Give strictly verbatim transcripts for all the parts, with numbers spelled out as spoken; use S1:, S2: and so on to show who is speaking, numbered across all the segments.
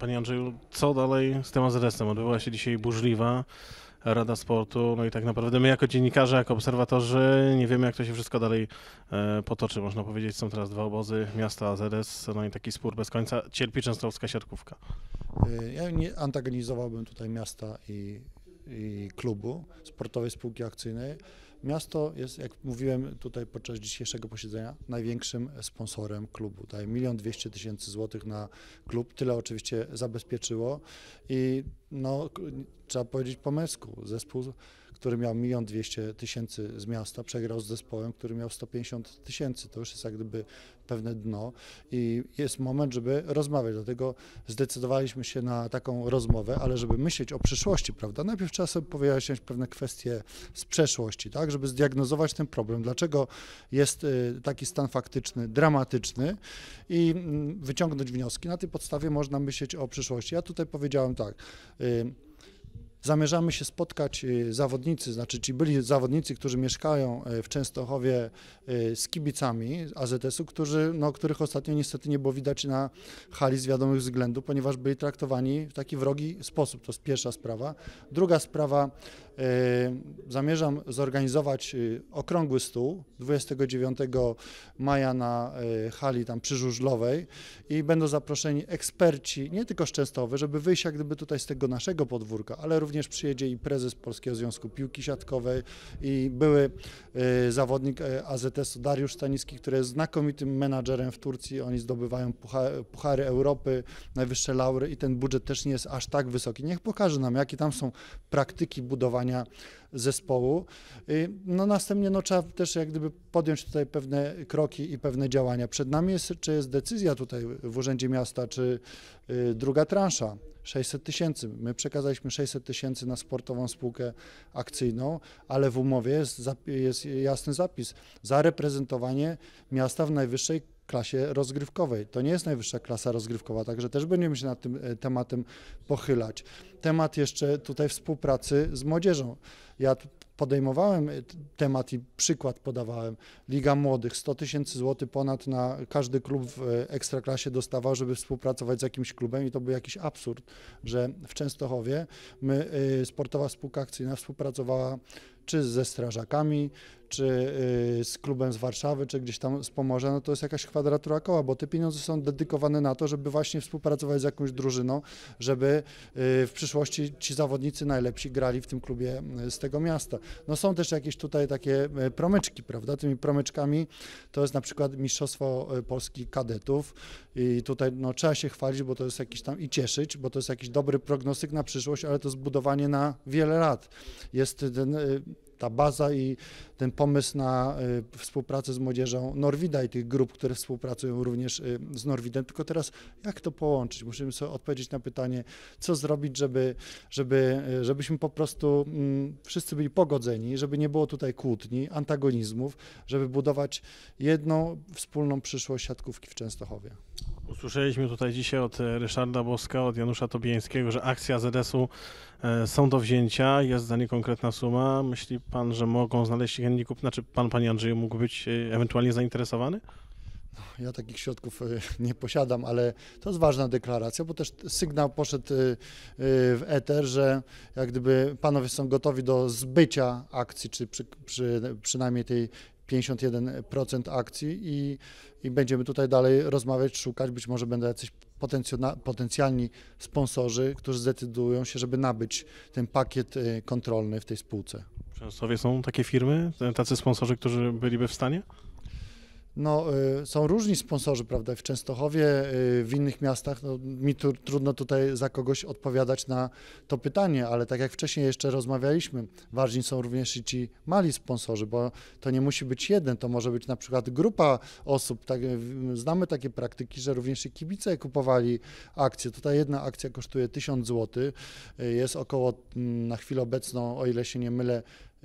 S1: Panie Andrzeju, co dalej z tym A Z S-em? Odbyła się dzisiaj burzliwa Rada Sportu, no i tak naprawdę my jako dziennikarze, jako obserwatorzy nie wiemy, jak to się wszystko dalej e, potoczy. Można powiedzieć, są teraz dwa obozy, miasta A Z S, no i taki spór bez końca. Cierpi częstochowska siatkówka.
S2: Ja nie antagonizowałbym tutaj miasta i, i klubu sportowej spółki akcyjnej. Miasto jest, jak mówiłem tutaj podczas dzisiejszego posiedzenia, największym sponsorem klubu. Daje milion dwieście tysięcy złotych na klub. Tyle oczywiście zabezpieczyło i no, trzeba powiedzieć po męsku. Zespół, który miał milion dwieście tysięcy z miasta, przegrał z zespołem, który miał sto pięćdziesiąt tysięcy. To już jest jak gdyby pewne dno i jest moment, żeby rozmawiać. Dlatego zdecydowaliśmy się na taką rozmowę, ale żeby myśleć o przyszłości, prawda? Najpierw trzeba sobie wyjaśniać pewne kwestie z przeszłości, tak? Żeby zdiagnozować ten problem. Dlaczego jest taki stan faktyczny, dramatyczny i wyciągnąć wnioski. Na tej podstawie można myśleć o przyszłości. Ja tutaj powiedziałem tak, zamierzamy się spotkać zawodnicy, znaczy ci byli zawodnicy, którzy mieszkają w Częstochowie z kibicami A Z S-u, którzy, no, których ostatnio niestety nie było widać na hali z wiadomych względów, ponieważ byli traktowani w taki wrogi sposób. To jest pierwsza sprawa. Druga sprawa, zamierzam zorganizować okrągły stół dwudziestego dziewiątego maja na hali tam przy Żużlowej i będą zaproszeni eksperci, nie tylko z Częstochowy, żeby wyjść jak gdyby tutaj z tego naszego podwórka, ale również przyjedzie i prezes Polskiego Związku Piłki Siatkowej i były zawodnik A Z S-u Dariusz Stanicki, który jest znakomitym menadżerem w Turcji. Oni zdobywają puchary, puchary Europy, najwyższe laury i ten budżet też nie jest aż tak wysoki. Niech pokaże nam, jakie tam są praktyki budowania zespołu. No następnie no, trzeba też jak gdyby podjąć tutaj pewne kroki i pewne działania. Przed nami jest, czy jest decyzja tutaj w Urzędzie Miasta, czy y, druga transza, sześćset tysięcy. My przekazaliśmy sześćset tysięcy na sportową spółkę akcyjną, ale w umowie jest, jest jasny zapis za reprezentowanie miasta w najwyższej klasie rozgrywkowej. To nie jest najwyższa klasa rozgrywkowa, także też będziemy się nad tym tematem pochylać. Temat jeszcze tutaj współpracy z młodzieżą. Ja podejmowałem temat i przykład podawałem. Liga Młodych, sto tysięcy złotych ponad na każdy klub w Ekstraklasie dostawał, żeby współpracować z jakimś klubem i to był jakiś absurd, że w Częstochowie my, sportowa spółka akcyjna współpracowała czy ze strażakami, czy z klubem z Warszawy, czy gdzieś tam z Pomorza, no to jest jakaś kwadratura koła, bo te pieniądze są dedykowane na to, żeby właśnie współpracować z jakąś drużyną, żeby w przyszłości ci zawodnicy najlepsi grali w tym klubie z tego miasta. No są też jakieś tutaj takie promyczki, prawda? Tymi promyczkami to jest na przykład Mistrzostwo Polski Kadetów i tutaj no, trzeba się chwalić, bo to jest jakiś tam i cieszyć, bo to jest jakiś dobry prognostyk na przyszłość, ale to zbudowanie na wiele lat. Jest ten ta baza i ten pomysł na y, współpracę z młodzieżą Norwida i tych grup, które współpracują również y, z Norwidem, tylko teraz jak to połączyć? Musimy sobie odpowiedzieć na pytanie, co zrobić, żeby, żeby, y, żebyśmy po prostu y, wszyscy byli pogodzeni, żeby nie było tutaj kłótni, antagonizmów, żeby budować jedną wspólną przyszłość siatkówki w Częstochowie.
S1: Usłyszeliśmy tutaj dzisiaj od Ryszarda Boska, od Janusza Tobińskiego, że akcje A Z S-u są do wzięcia, jest za nie konkretna suma. Myśli pan, że mogą znaleźć chętników? Znaczy pan, panie Andrzeju, mógł być ewentualnie zainteresowany?
S2: Ja takich środków nie posiadam, ale to jest ważna deklaracja, bo też sygnał poszedł w eter, że jak gdyby panowie są gotowi do zbycia akcji, czy przy, przy, przynajmniej tej pięćdziesiąt jeden procent akcji i, i będziemy tutaj dalej rozmawiać, szukać, być może będą jacyś potencjalni sponsorzy, którzy zdecydują się, żeby nabyć ten pakiet kontrolny w tej spółce.
S1: W Częstochowie są takie firmy, tacy sponsorzy, którzy byliby w stanie?
S2: No, y, są różni sponsorzy, prawda, w Częstochowie, y, w innych miastach, no, mi tu, trudno tutaj za kogoś odpowiadać na to pytanie, ale tak jak wcześniej jeszcze rozmawialiśmy, ważni są również i ci mali sponsorzy, bo to nie musi być jeden, to może być na przykład grupa osób, tak, znamy takie praktyki, że również i kibice kupowali akcje. Tutaj jedna akcja kosztuje tysiąc złotych, y, jest około na chwilę obecną, o ile się nie mylę,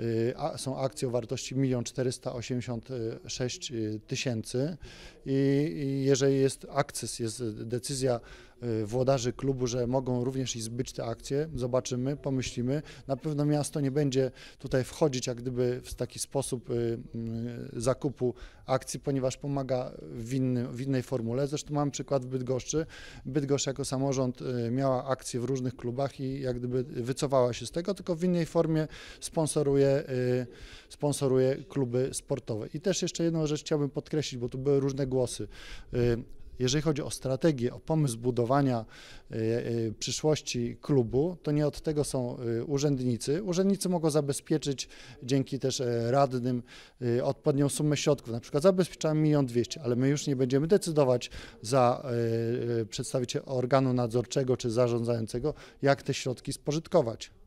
S2: są akcje o wartości milion czterysta osiemdziesiąt sześć tysięcy i jeżeli jest akces, jest decyzja y, włodarzy klubu, że mogą również i zbyć te akcje. Zobaczymy, pomyślimy. Na pewno miasto nie będzie tutaj wchodzić jak gdyby w taki sposób y, y, zakupu akcji, ponieważ pomaga w, inny, w innej formule. Zresztą mam przykład w Bydgoszczy. Bydgoszcz jako samorząd y, miała akcje w różnych klubach i jak gdyby wycofała się z tego, tylko w innej formie sponsoruje, y, sponsoruje kluby sportowe. I też jeszcze jedną rzecz chciałbym podkreślić, bo tu były różne głosy. Y, Jeżeli chodzi o strategię, o pomysł budowania y, y, przyszłości klubu, to nie od tego są y, urzędnicy. Urzędnicy mogą zabezpieczyć dzięki też y, radnym y, odpowiednią sumę środków, na przykład zabezpieczamy milion dwieście, ale my już nie będziemy decydować za y, y, przedstawiciel organu nadzorczego czy zarządzającego, jak te środki spożytkować.